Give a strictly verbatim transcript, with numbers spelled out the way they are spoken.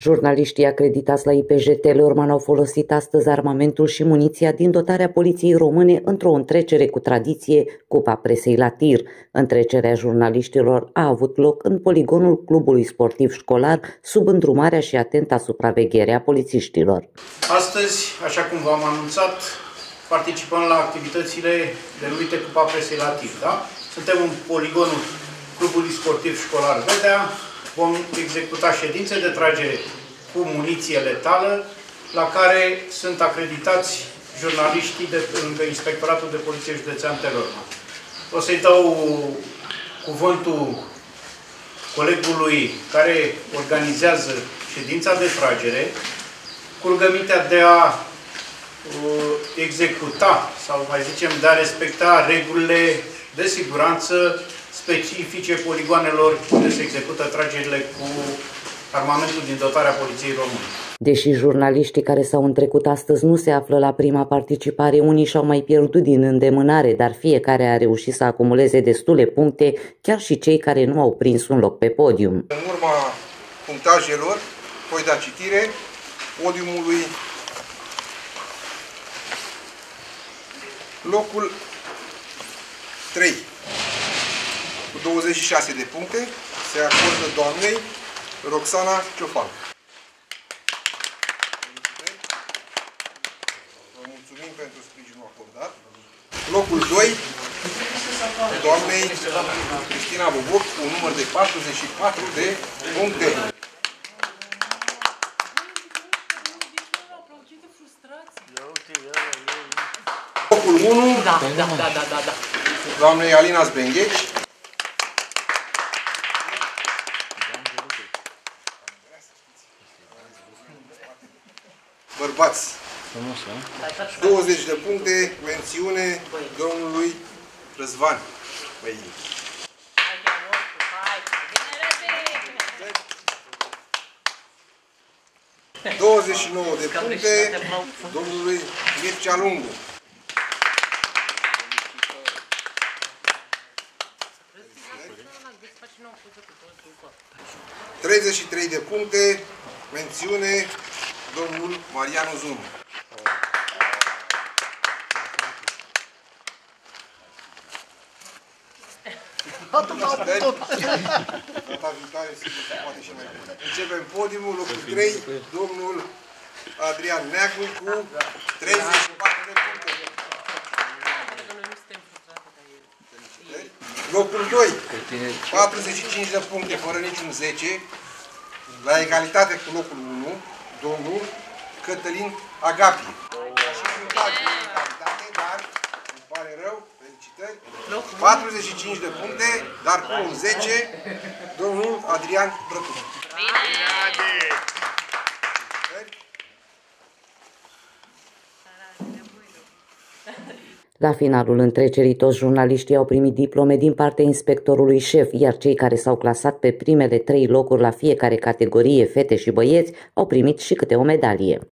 Jurnaliștii acreditați la I P J Teleorman au folosit astăzi armamentul și muniția din dotarea poliției române într-o întrecere cu tradiție, Cupa Presei la tir. Întrecerea jurnaliștilor a avut loc în poligonul clubului sportiv școlar, sub îndrumarea și atenta supraveghere a polițiștilor. Astăzi, așa cum v-am anunțat, participăm la activitățile denumite Cupa Presei la tir. Da? Suntem în poligonul clubului sportiv școlar Vedea. Vom executa ședințe de tragere cu muniție letală, la care sunt acreditați jurnaliștii de lângă Inspectoratul de Poliție Județean Teleorman. O să-i dau cuvântul colegului care organizează ședința de tragere, cu rugămintea de a uh, executa, sau mai zicem, de a respecta regulile de siguranță specifice poligoanelor unde se execută tragerile cu armamentul din dotarea Poliției Române. Deși jurnaliștii care s-au întrecut astăzi nu se află la prima participare, unii și-au mai pierdut din îndemânare, dar fiecare a reușit să acumuleze destule puncte, chiar și cei care nu au prins un loc pe podium. În urma punctajelor, voi da citire podiumului. Locul trei. Cu douăzeci și șase de puncte se acordă doamnei Roxana Ciofan. Vă mulțumim pentru sprijinul acordat. Locul doi, doamnei Cristina Boboc, cu un număr de patruzeci și patru de puncte. Locul unu, da, da, da, da, da, da. doamnei Alina Zbengheci. Bărbați. douăzeci de puncte, mențiune domnului Răzvan. Băi. douăzeci și nouă de puncte, domnului Mircea Lungu. treizeci și trei de puncte, mențiune domnul Marianu Zumu. Data viitoare se poate și mai bine. Începem podiumul, locul trei, domnul Adrian Neacu cu treizeci și patru de puncte. Locul doi, patruzeci și cinci de puncte, fără niciun zece, la egalitate cu locul unu, domnul Cătălin Agapi. Și punctaj de egalitate, dar îmi pare rău, felicitări. patruzeci și cinci de puncte, dar cu un zece, domnul Adrian Brătuș. La finalul întrecerii, toți jurnaliștii au primit diplome din partea inspectorului șef, iar cei care s-au clasat pe primele trei locuri la fiecare categorie, fete și băieți, au primit și câte o medalie.